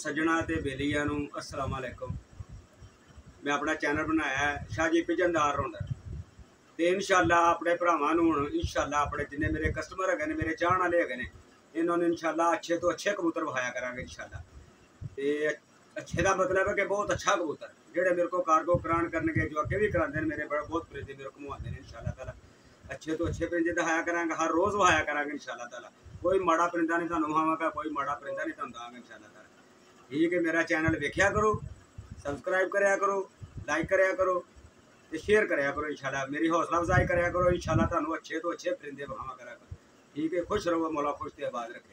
सज्जना ते बेलिया नूं अस्सलाम वालेकुम। मैं अपना चैनल बनाया है शाह जी पिजनदार रोड ते इंशाअल्लाह अपने भरावां नूं हुण इंशाअल्लाह अपने जिन्ने मेरे कस्टमर है मेरे चाहण वाले है इन्होंने इंशाअल्लाह अच्छे तो अच्छे कबूतर विखाया करांगे इंशाअल्लाह। ते अच्छे का मतलब है कि बहुत अच्छा कबूतर जेडे मेरे को कार्गो करान करनगे जो अगे भी कराते हैं मेरे बहुत परिंदे मेरे को घुमाते हैं इंशाअल्लाह ताला। अच्छे तो अच्छे परिंदे दिखाया करांगे, हर रोज़ विखाया करांगे इंशाअल्लाह ताला। कोई माड़ा परिंदा नहीं तुहानूं विखावांगा, कोई माड़ा परिंदा नहीं तुहानूं देवांगा इंशाअल्लाह ताला। ठीक है, मेरा चैनल वेख्या करो, सबसक्राइब कराया करो, लाइक कराया करो तो शेयर कराया करो इंशाअल्लाह। मेरी हौसला अफजाई कराया करो इंशाअल्लाह, तुहानूं अच्छे तो अच्छे परिंदे विखावा करा करो। ठीक है, खुश रहो, मौला खुश ते आबाद रखे।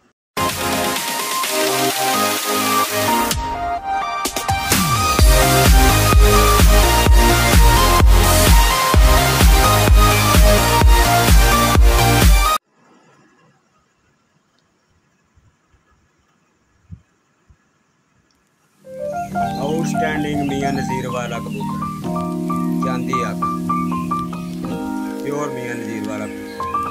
आउटस्टैंडिंग मियां नज़ीर वाला कबूतर, चांदी आँख, प्योर मियां नज़ीर वाला कबूतर।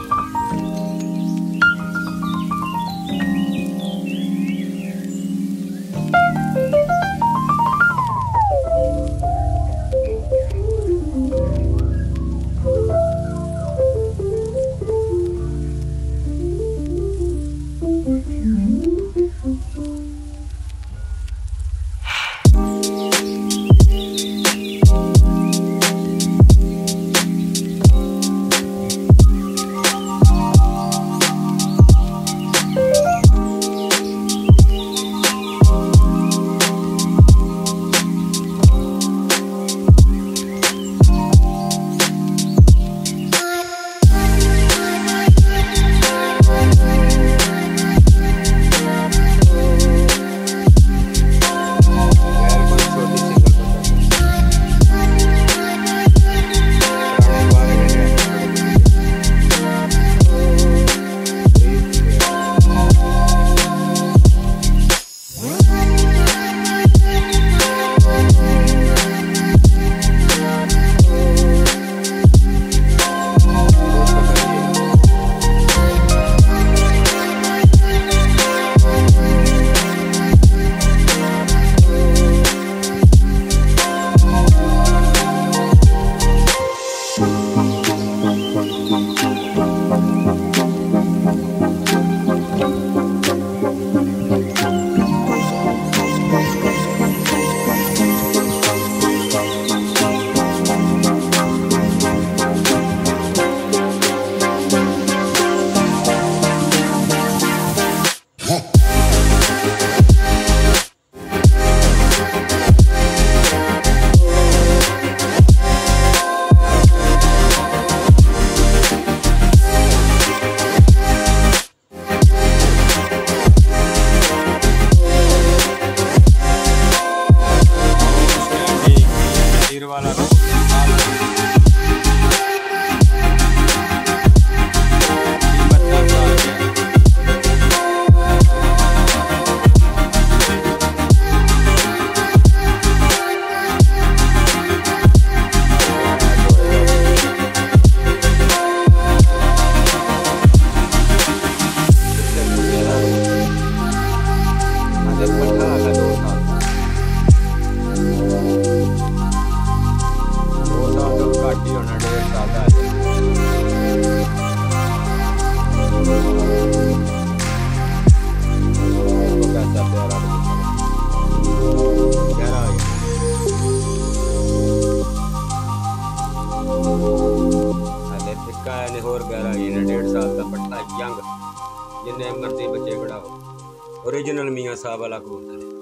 होर गहरा 1.5 साल का पट्टा यंग जिन्ने मर्जी बच्चे खड़ाओ ओरिजिनल मियाँ साहब वाला कबूतर है।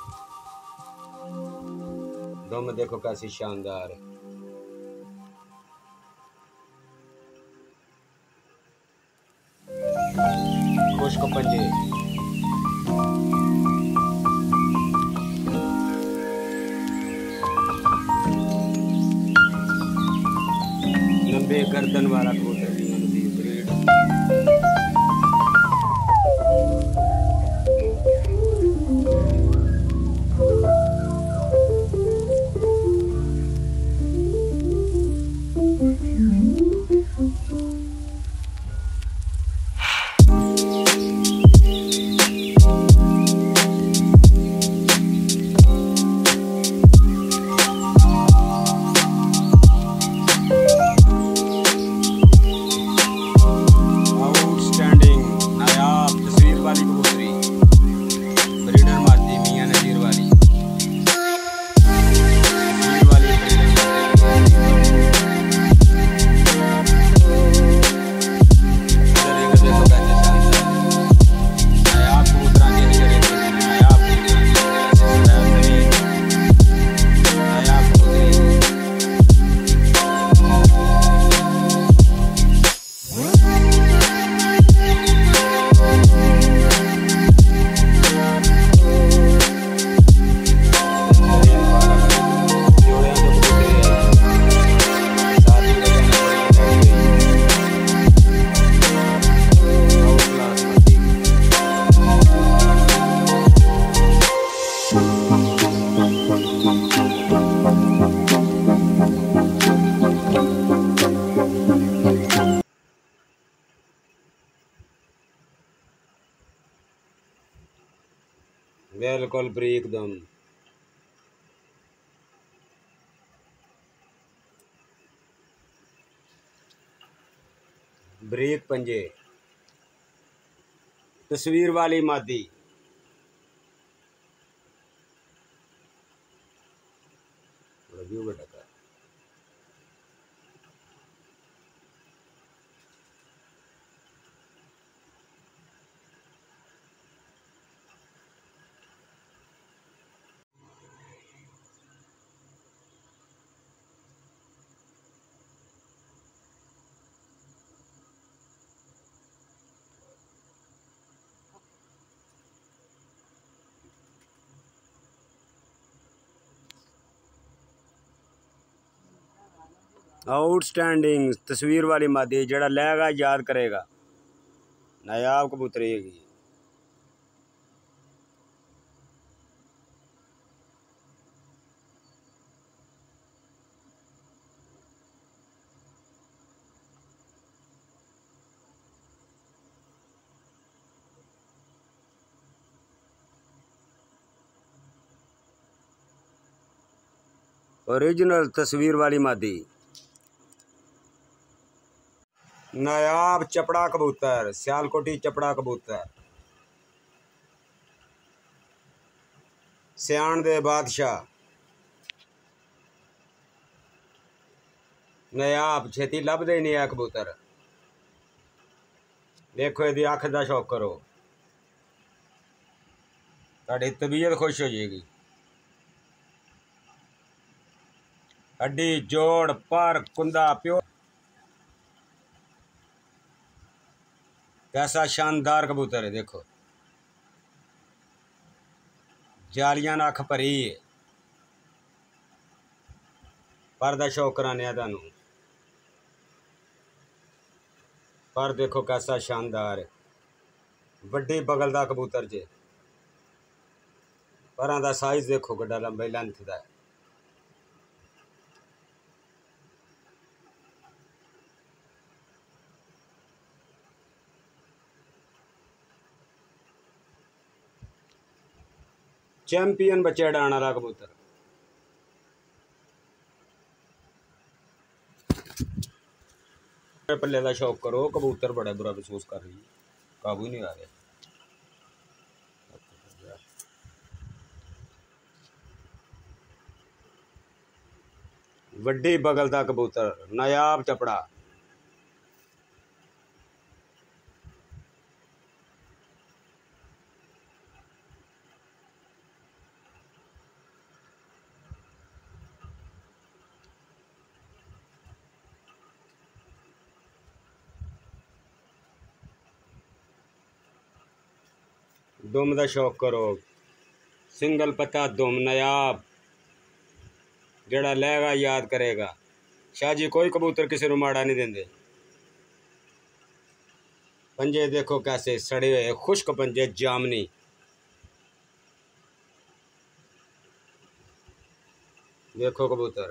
दुम देखो कैसी शानदार है। खुश्क पंजे लंबे गर्दन वाला कबूतर ब्रीड। बिल्कुल बरीक दम। बरीक पंजे। तस्वीर वाली मादी। व्यू बड़ा का। आउटस्टैंडिंग तस्वीर वाली मादी जड़ा लेगा याद करेगा। नायाब कबूतरी है। ओरिजिनल तस्वीर वाली मादी। नायाब चपड़ा कबूतर, सियालकोटी चपड़ा कबूतर, सियाण दे बादशाह। नायाब छेती लभदे नहीं है कबूतर। देखो यदि अख का शौक करो, ताड़ी तबीयत खुश हो जाएगी। हड्डी जोड़ पर कुंदा प्यो। कैसा शानदार कबूतर है देखो। जालियां अख भरी है। पर दा शौक कराने थानू। पर देखो कैसा शानदार है। वड्डी बगल का कबूतर जे। पर दा साइज देखो गड्डा लंबे लेंथ का है। चैंपियन बच्चे डाण वाला कबूतर। पल्ले का शौक करो, कबूतर बड़ा बुरा महसूस कर रही है, काबू नहीं आ रहा। वड्डी बगल का कबूतर, नायाब चपड़ा। दुम का शौक करो, सिंगल पत्ता दुम नायाब, जड़ा लेगा याद करेगा। शाह जी कोई कबूतर किसी को माड़ा नहीं देंगे। पंजे देखो कैसे सड़े हुए खुश्क पंजे जामनी। देखो कबूतर।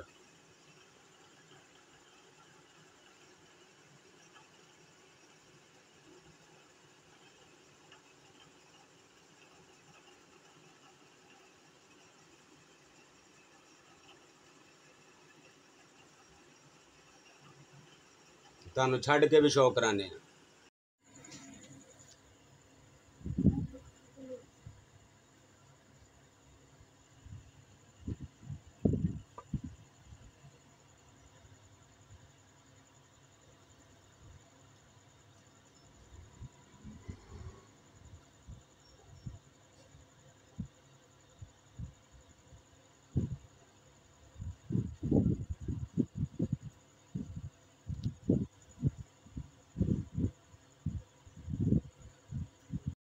तुहानू छड़ के भी शौक कराने।